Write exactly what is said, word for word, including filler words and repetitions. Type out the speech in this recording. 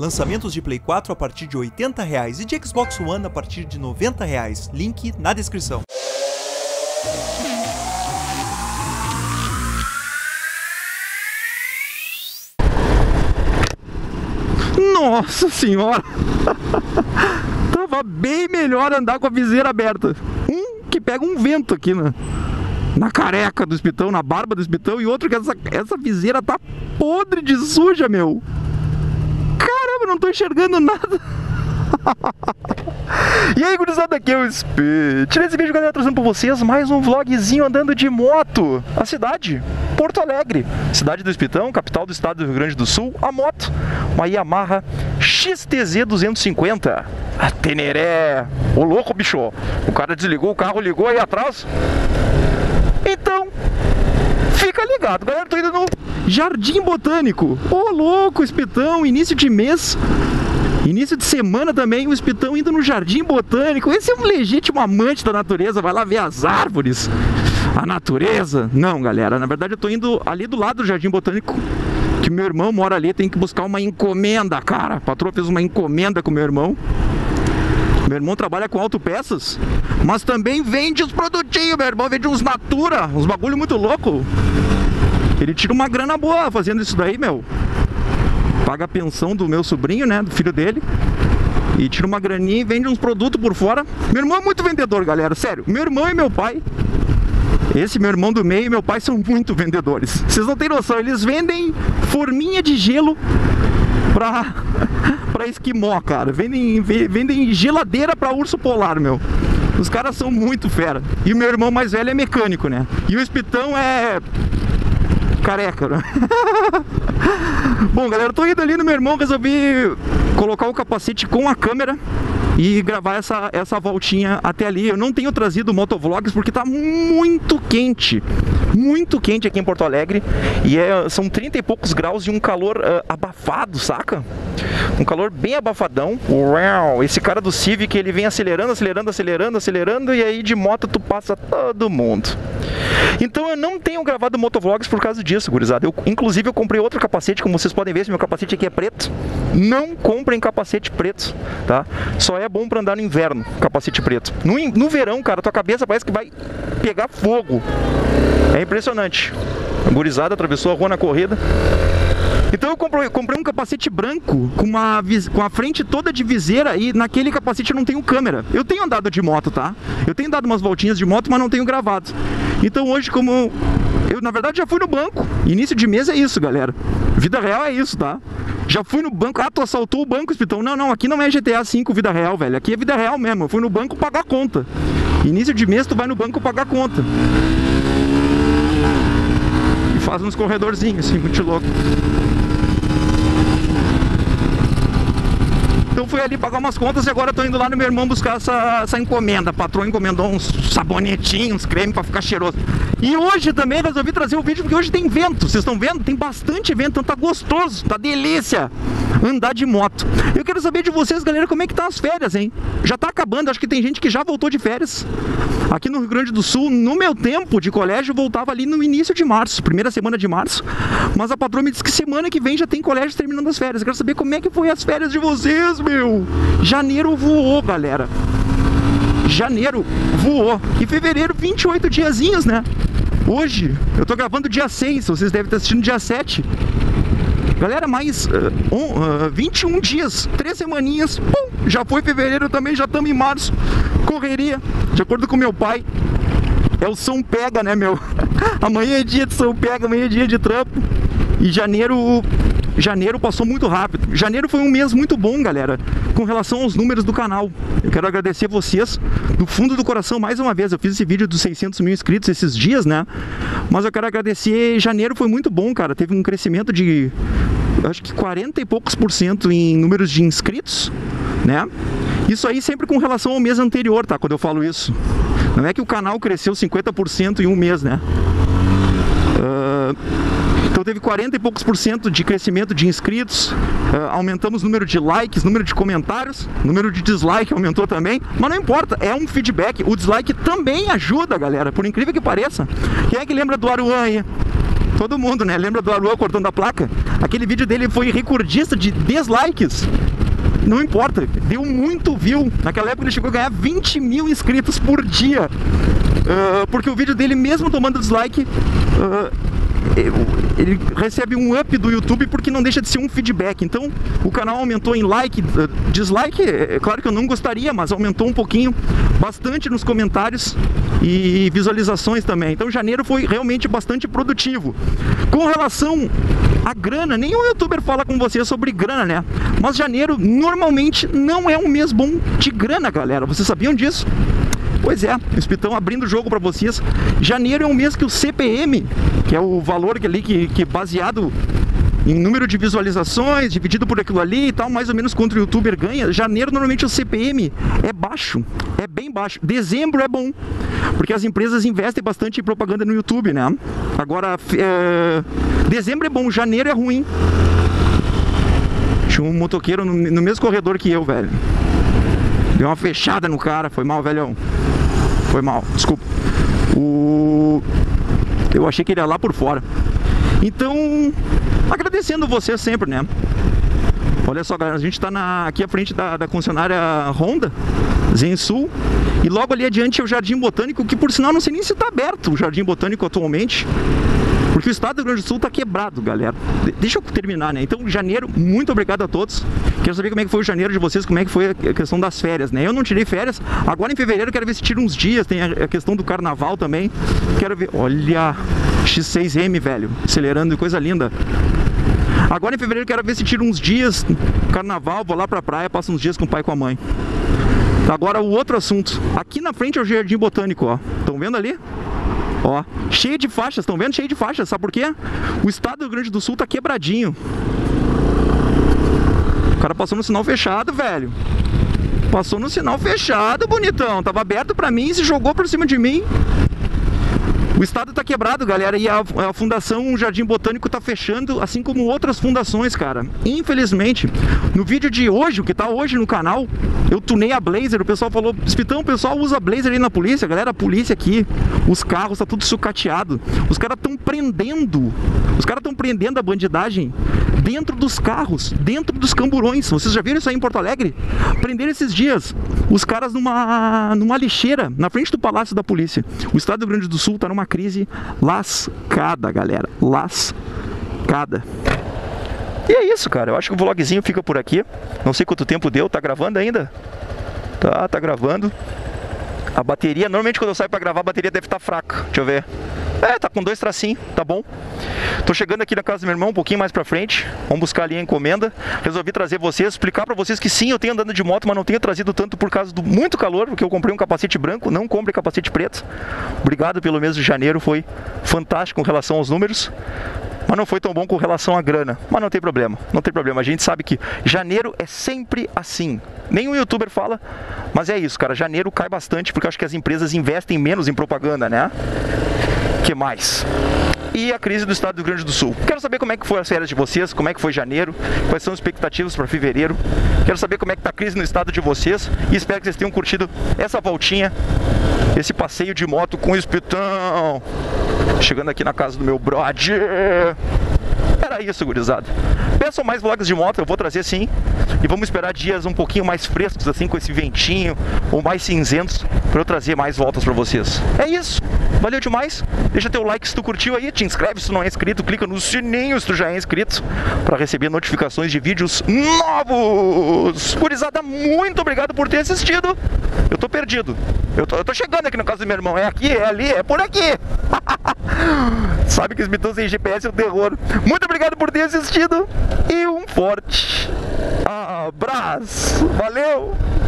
Lançamentos de Play quatro a partir de oitenta reais e de Xbox One a partir de noventa reais. Link na descrição. Nossa senhora! Tava bem melhor andar com a viseira aberta. Um que pega um vento aqui na, na careca do espitão, na barba do espitão, e outro que essa, essa viseira tá podre de suja, meu. Caramba, não tô enxergando nada. E aí, gurizada, aqui é o Speed. Nesse vídeo, galera, trazendo pra vocês mais um vlogzinho andando de moto. A cidade, Porto Alegre, cidade do Espitão, capital do estado do Rio Grande do Sul. A moto, uma Yamaha X T Z duzentos e cinquenta. A Teneré. Ô louco, bicho. O cara desligou o carro, ligou aí atrás. Então, fica ligado, galera. Tô indo no Jardim Botânico. Ô louco, Espitão, início de mês, início de semana também, o Espitão indo no Jardim Botânico. Esse é um legítimo amante da natureza, vai lá ver as árvores, a natureza. Não, galera, na verdade eu tô indo ali do lado do Jardim Botânico, que meu irmão mora ali, tem que buscar uma encomenda, cara. A patroa fez uma encomenda com meu irmão. Meu irmão trabalha com autopeças, mas também vende os produtinhos. Meu irmão vende uns Natura, uns bagulho muito louco. Ele tira uma grana boa fazendo isso daí, meu. Paga a pensão do meu sobrinho, né, do filho dele, e tira uma graninha e vende uns produtos por fora. Meu irmão é muito vendedor, galera, sério. Meu irmão e meu pai, esse meu irmão do meio e meu pai são muito vendedores. Vocês não têm noção, eles vendem forminha de gelo pra, pra esquimó, cara. Vendem, vendem geladeira pra urso polar, meu. Os caras são muito fera. E o meu irmão mais velho é mecânico, né. E o Espitão é careca, né? Bom, galera, eu tô indo ali no meu irmão, resolvi colocar o capacete com a câmera e gravar essa, essa voltinha até ali. Eu não tenho trazido motovlogs porque tá muito quente, muito quente aqui em Porto Alegre. E é, são trinta e poucos graus e um calor uh, abafado, saca? Um calor bem abafadão. Uau! Esse cara do Civic, ele vem acelerando, acelerando, acelerando, acelerando, e aí de moto tu passa todo mundo. Então eu não tenho gravado motovlogs por causa disso, gurizada. Eu, inclusive eu comprei outro capacete, como vocês podem ver, esse meu capacete aqui é preto. Não comprem capacete preto, tá? Só é bom pra andar no inverno, capacete preto. No, no verão, cara, tua cabeça parece que vai pegar fogo. É impressionante. A gurizada atravessou a rua na corrida. Então eu comprei, comprei um capacete branco com, uma, com a frente toda de viseira, e naquele capacete eu não tenho câmera. Eu tenho andado de moto, tá? Eu tenho dado umas voltinhas de moto, mas não tenho gravado. Então hoje, como eu na verdade já fui no banco, início de mês é isso, galera. Vida real é isso, tá? Já fui no banco. Ah, tu assaltou o banco, Espitão. Não, não, aqui não é G T A cinco vida real, velho. Aqui é vida real mesmo. Eu fui no banco pagar conta. Início de mês tu vai no banco pagar conta. E faz uns corredorzinhos assim, muito louco. Então fui ali pagar umas contas e agora tô indo lá no meu irmão buscar essa, essa encomenda. A patroa encomendou uns sabonetinhos, uns creme pra ficar cheiroso. E hoje também resolvi trazer o vídeo porque hoje tem vento. Vocês estão vendo? Tem bastante vento, então tá gostoso, tá delícia andar de moto. Eu quero saber de vocês, galera, como é que tá as férias, hein? Já tá acabando, acho que tem gente que já voltou de férias. Aqui no Rio Grande do Sul, no meu tempo de colégio, eu voltava ali no início de março, primeira semana de março. Mas a patroa me disse que semana que vem já tem colégio terminando as férias. Eu quero saber como é que foi as férias de vocês, meu. Janeiro voou, galera. Janeiro voou. E fevereiro, vinte e oito diazinhos, né? Hoje, eu tô gravando dia seis, vocês devem estar assistindo dia sete. Galera, mais uh, um, uh, vinte e um dias, três semaninhas, pum, já foi fevereiro também, já estamos em março. Correria, de acordo com meu pai, é o São Pega, né, meu? Amanhã é dia de São Pega, amanhã é dia de trampo. E janeiro, janeiro passou muito rápido. Janeiro foi um mês muito bom, galera, com relação aos números do canal. Eu quero agradecer vocês do fundo do coração mais uma vez. Eu fiz esse vídeo dos seiscentos mil inscritos esses dias, né? Mas eu quero agradecer, janeiro foi muito bom, cara. Teve um crescimento de, acho que quarenta e poucos por cento em números de inscritos, né? Isso aí sempre com relação ao mês anterior, tá? Quando eu falo isso, não é que o canal cresceu cinquenta por cento em um mês, né? Uh, então teve quarenta e poucos por cento de crescimento de inscritos, uh, aumentamos o número de likes, número de comentários, número de dislike aumentou também, mas não importa, é um feedback. O dislike também ajuda, galera, por incrível que pareça. Quem é que lembra do Aruan aí? Todo mundo, né? Lembra do Aruan cortando a placa? aquele vídeo dele foi recordista de dislikes. Não importa, deu muito view. Naquela época ele chegou a ganhar vinte mil inscritos por dia. Uh, porque o vídeo dele, mesmo tomando dislike, uh, ele recebe um up do YouTube porque não deixa de ser um feedback. Então o canal aumentou em like, uh, dislike, é claro que eu não gostaria, mas aumentou um pouquinho, bastante nos comentários e visualizações também. Então janeiro foi realmente bastante produtivo. Com relação à grana, nenhum youtuber fala com você sobre grana, né? Mas janeiro normalmente não é um mês bom de grana, galera. Vocês sabiam disso? Pois é, o Spitão abrindo o jogo para vocês. Janeiro é um mês que o C P M, que é o valor ali que, que baseado em número de visualizações, dividido por aquilo ali e tal, mais ou menos quanto o youtuber ganha. Janeiro normalmente o C P M é baixo, é bem baixo. Dezembro é bom, porque as empresas investem bastante em propaganda no YouTube, né? Agora, é... dezembro é bom, janeiro é ruim. Tinha um motoqueiro no, no mesmo corredor que eu, velho. Deu uma fechada no cara, foi mal, velhão. Foi mal, desculpa. O... Eu achei que ele ia lá por fora. Então, agradecendo você sempre, né? Olha só, galera, a gente tá na, aqui à frente da, da concessionária Honda, Zensul. E logo ali adiante é o Jardim Botânico, que por sinal não sei nem se tá aberto o Jardim Botânico atualmente. Porque o estado do Rio Grande do Sul tá quebrado, galera. De deixa eu terminar, né? Então, janeiro, muito obrigado a todos. Quero saber como é que foi o janeiro de vocês, como é que foi a questão das férias, né? Eu não tirei férias. Agora em fevereiro quero ver se tira uns dias. Tem a questão do carnaval também. Quero ver... Olha... X seis M, velho. Acelerando, coisa linda. Agora em fevereiro quero ver se tira uns dias. Carnaval, vou lá pra praia, passo uns dias com o pai e com a mãe. Agora o outro assunto. Aqui na frente é o Jardim Botânico, ó. Estão vendo ali? Ó, cheio de faixas, estão vendo? Cheio de faixas, sabe por quê? O estado do Rio Grande do Sul tá quebradinho. O cara passou no sinal fechado, velho. Passou no sinal fechado, bonitão. Tava aberto pra mim e se jogou por cima de mim. O estado tá quebrado, galera, e a, a Fundação Jardim Botânico tá fechando, assim como outras fundações, cara. Infelizmente, no vídeo de hoje, o que tá hoje no canal, eu tunei a Blazer, o pessoal falou, Spitão, o pessoal usa Blazer aí na polícia. Galera, a polícia aqui, os carros, tá tudo sucateado. Os caras tão prendendo, os caras tão prendendo a bandidagem dentro dos carros, dentro dos camburões. Vocês já viram isso aí em Porto Alegre? Prenderam esses dias os caras numa, numa lixeira, na frente do Palácio da Polícia. O estado do Rio Grande do Sul tá numa crise lascada, galera. Lascada. E é isso, cara. Eu acho que o vlogzinho fica por aqui. Não sei quanto tempo deu. Tá gravando ainda? Tá, tá gravando. A bateria, normalmente quando eu saio pra gravar, a bateria deve estar fraca. Deixa eu ver. É, tá com dois tracinhos, tá bom. Tô chegando aqui na casa do meu irmão um pouquinho mais pra frente. Vamos buscar ali a encomenda. Resolvi trazer vocês, explicar pra vocês que sim, eu tenho andando de moto, mas não tenho trazido tanto por causa do muito calor, porque eu comprei um capacete branco. Não compre capacete preto. Obrigado pelo mês de janeiro, foi fantástico com relação aos números. Mas não foi tão bom com relação à grana. Mas não tem problema, não tem problema. A gente sabe que janeiro é sempre assim. Nenhum youtuber fala, mas é isso, cara. Janeiro cai bastante porque eu acho que as empresas investem menos em propaganda, né? Que mais? E a crise do estado do Rio Grande do Sul. Quero saber como é que foi as férias de vocês, como é que foi janeiro, quais são as expectativas para fevereiro. Quero saber como é que tá a crise no estado de vocês e espero que vocês tenham curtido essa voltinha, esse passeio de moto com o Spitão. Chegando aqui na casa do meu brother. Era isso, gurizada. Peçam mais vlogs de moto, eu vou trazer sim. E vamos esperar dias um pouquinho mais frescos, assim, com esse ventinho, ou mais cinzentos, para eu trazer mais voltas para vocês. É isso. Valeu demais. Deixa teu like se tu curtiu aí, te inscreve se tu não é inscrito, clica no sininho se tu já é inscrito, para receber notificações de vídeos novos. Gurizada, muito obrigado por ter assistido. Eu tô perdido. Eu tô, eu tô chegando aqui na casa do meu irmão. É aqui, é ali, é por aqui. Sabe que os Spitão sem G P S é um terror. Muito obrigado por ter assistido e um forte abraço. Valeu!